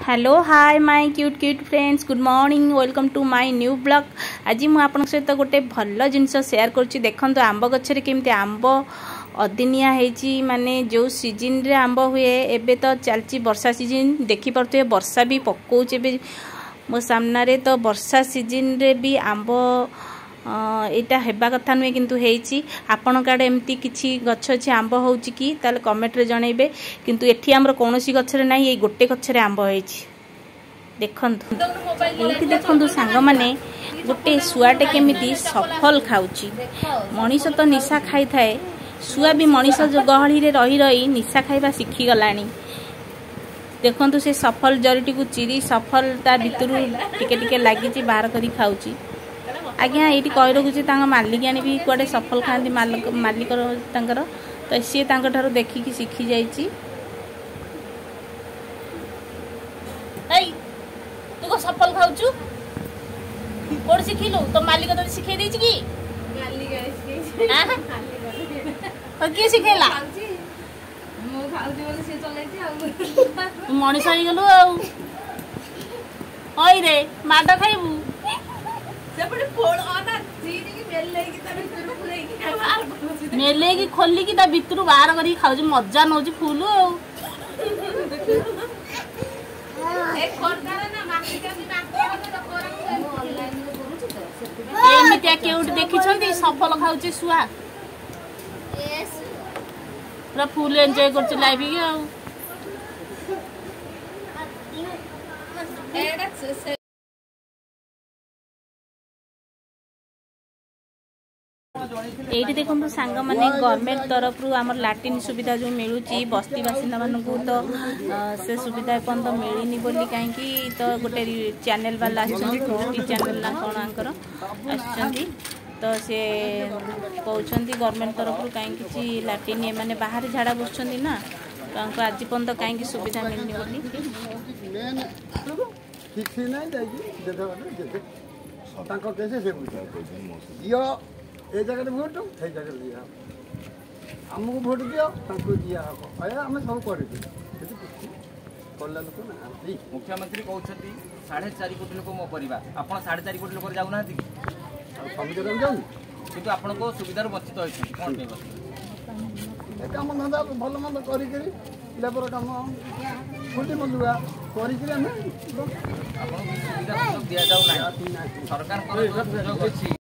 Hello hi my cute cute friends good morning welcome to my new blog. आज मुझे आपन सहित गोटे भल जिनस शेयर करुच्ची। देखो आंब गचरे केमती आंब अदिनिया होती माने जो सीजन रे आंब हुए एबे तो चलती वर्षा सीजन देखी पारे वर्षा भी पकाउे मो सामने तो वर्षा सीजन रे भी आंब एटा हेबा कथा नुहे किंतु हेची आपण काडे एमती किछि गछ अछि आंब होउची कि ताले कमेंट रे जणैबे किंतु एठी हमर कोनोसी गछरे नाही ए गोटे गछरे आंब हेची। देखंतु एठी देखंतु सांग माने गोटे सुआटे केमिति सफल खाउची। मनीष तो निशा खाई थाए सुआ भी मनीष जो गहली रे रही रही निशा खाइबा सिखी गलानी। देखंतु से सफल जरीटी को चिरी सफल ता भितरु टिके टिके लागिची बाहर करी खाउची। आज्ञा ये कही रखुची मालिकाणी भी कुआडे सफल खाती मालिक तो सी ठार देखिकी शिखी जाइए। तू को सफल खाऊचु कोड शिखिलु तो मालिक तो शिखे देछि कि किए शिखेला मनीष हो गलु रे माड खाइबू मेले की खोली की भितर बाहर कर खाऊ मजा नौ फुल एमती केउट देखी सफल खाऊची सुआ पूरा फुल एंजॉय कर लाइफ ये देखो सांग माने गवर्नमेंट तरफ आम लाट्रिन सुविधा जो मिलूँ बस्ती बासिंदा मानू तो से सुविधा एपर्त मिलनी बोली कहीं तो गोटे चैनल वाला आसटी चैनल ना कौन आंकर तो से कहते गवर्नमेंट तरफ कहीं लाट्रिन मैंने बाहर झाड़ा बस ना तो आज पर्यटन कहीं सुविधा मिलनी ए जगह भोट से जगह दिया आमको भोट दियो दिया हम आया आम सब कर लोक ना मुख्यमंत्री कहते 4.5 कोटी लोक मो परिवार आप 4.5 कोटी लोक जाऊना कि आपण को सुविधार वंचित होती कौन कम धंदा भल मंद कर लेबर कम फुटी मंदुआ कर दि जाऊना सरकार सुजोग अच्छी